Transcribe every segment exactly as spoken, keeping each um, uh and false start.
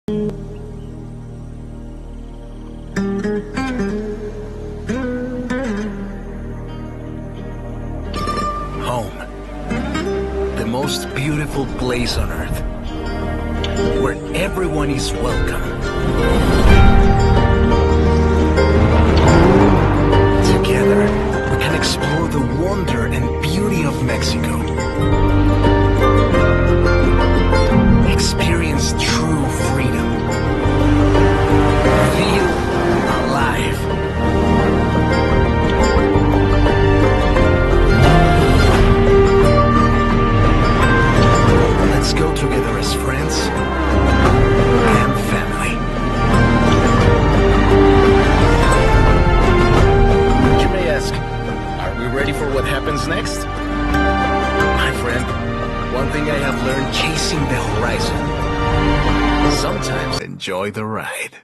Home. The most beautiful place on earth. Where everyone is welcome. Together, we can explore the wonder and beauty of Mexico. Experience true freedom. Feel alive. Let's go together as friends and family. You may ask, are we ready for what happens next? My friend, one thing I have learned chasing the horizon. Sometimes enjoy the ride.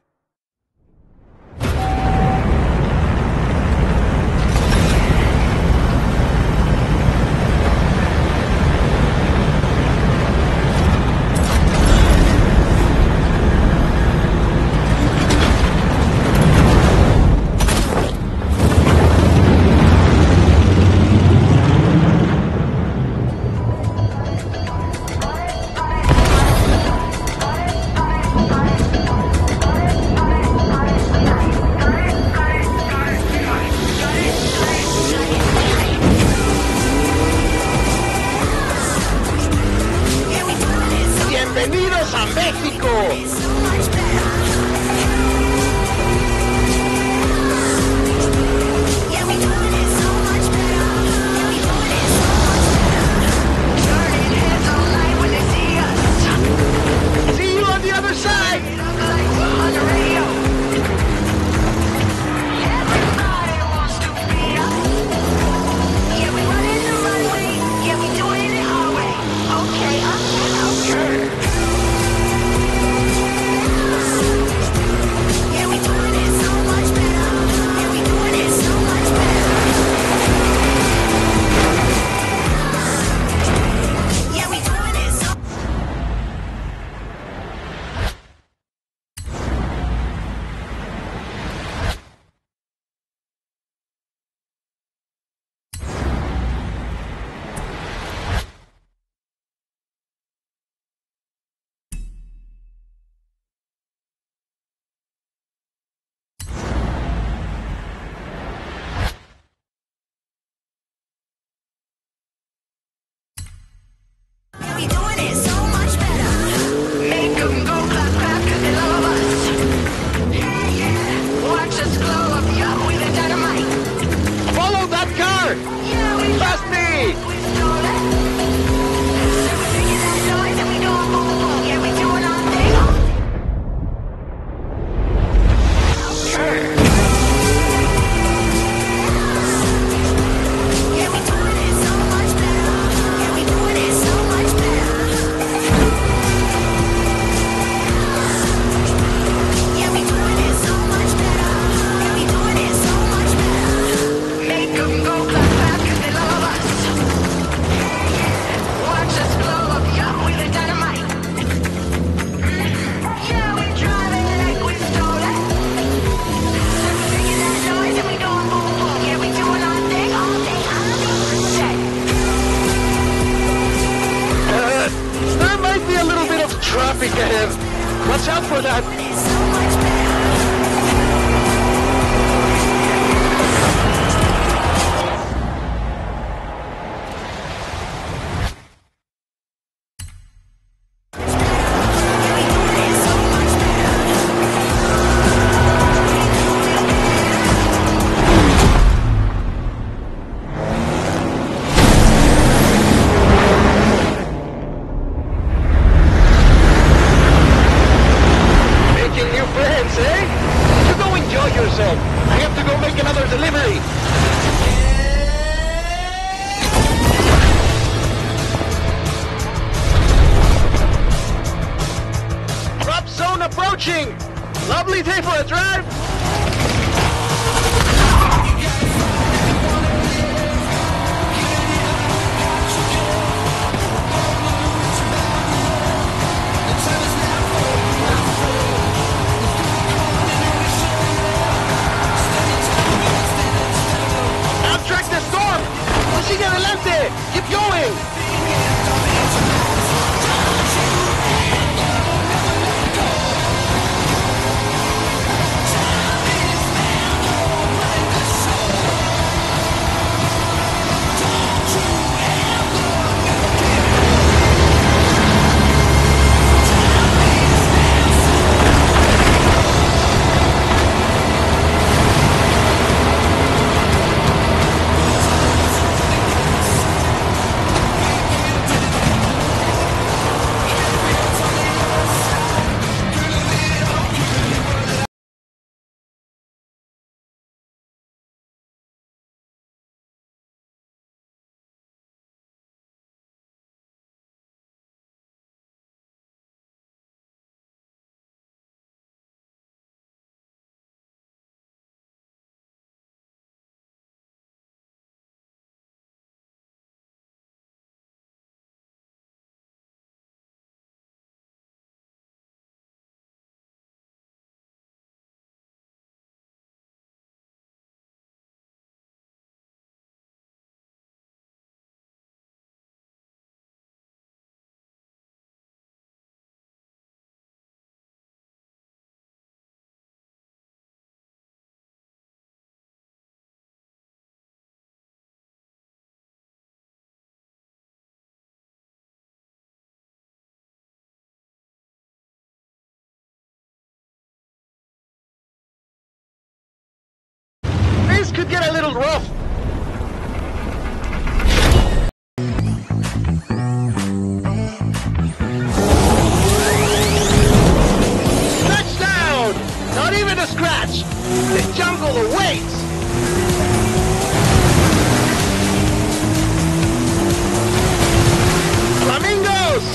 ¡Bienvenidos a México! See you on the other side! Follow that car! Trust me! Traffic ahead! Watch out for that! I have to go make another delivery! Drop zone approaching! Lovely day for a drive! little rough. Touchdown! Not even a scratch. The jungle awaits. Flamingos!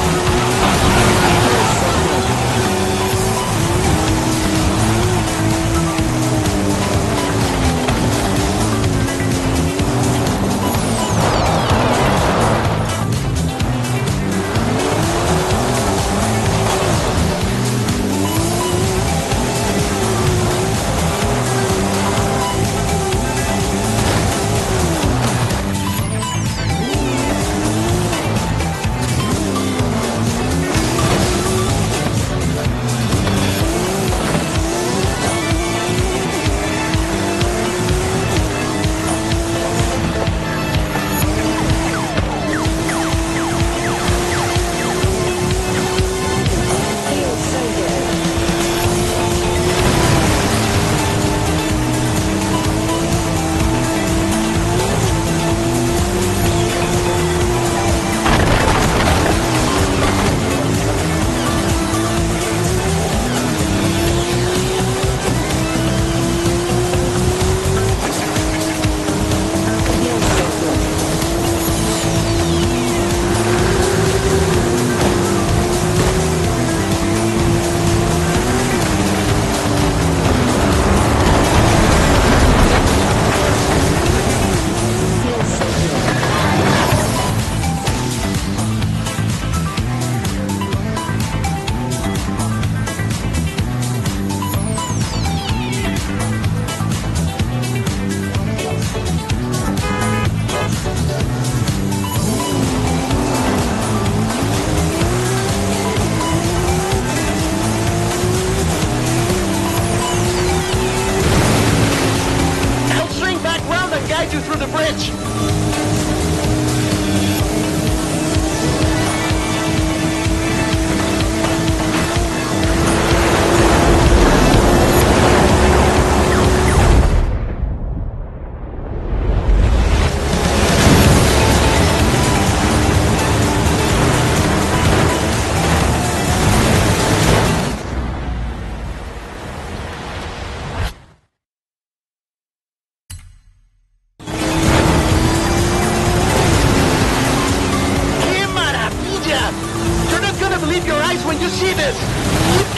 You through the bridge. You're not gonna believe your eyes when you see this!